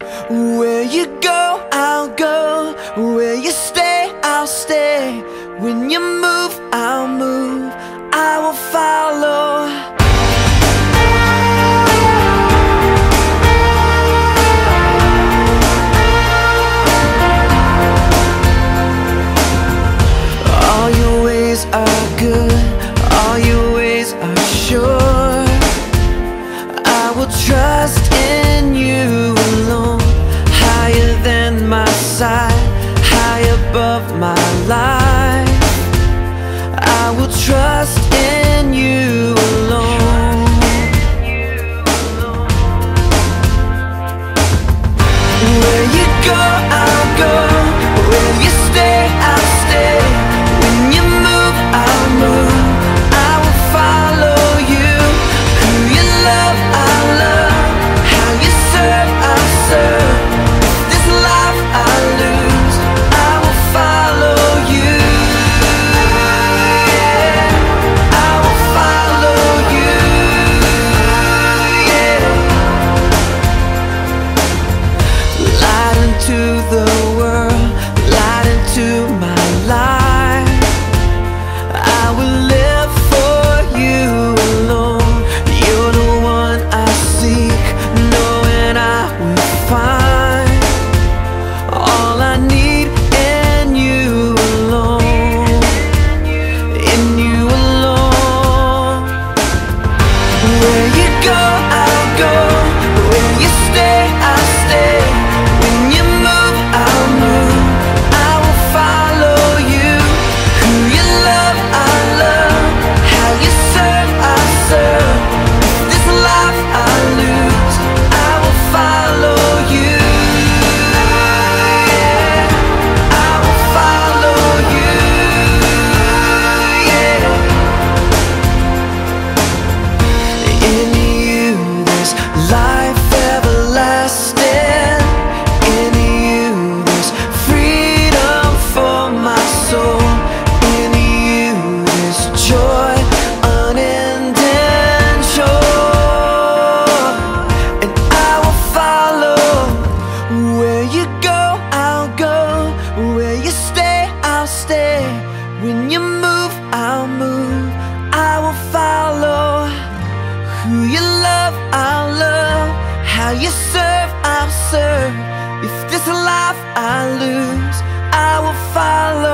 Where you go, I'll go. Where you stay, I'll stay. When you move, I'll move. I will follow. All your ways are good, all your ways are sure. I will trust in you alone. Higher than my sight, high above my life. I will trust in you alone. Where you go, I'll go. Where you stay, I'll stay. When you move, I'll move. I will follow you. Who you love, I'll love. How you serve, I'll serve. This life I lose, I will follow you. Yeah, I will follow you. Yeah. Light into the world, light into my life. I will live for you alone. You're the one I seek, knowing I will find all I need in you alone. In you alone. Where you go, I'll go. Where you stay, I'll stay. When you move, I'll move. I will follow you. Who you love, I'll love. How you serve, I'll serve. This life I lose, I will follow you. Yeah, I will follow you. Yeah. In you there's life everlasting. In you there's freedom for my soul. In you there's joy unending sure. And I will follow. Where you go, I'll go. Where you stay, I'll stay. When you move, I'll move. I will follow. Who you love, I'll love. How you serve, I'll serve. If this life I lose, I will follow.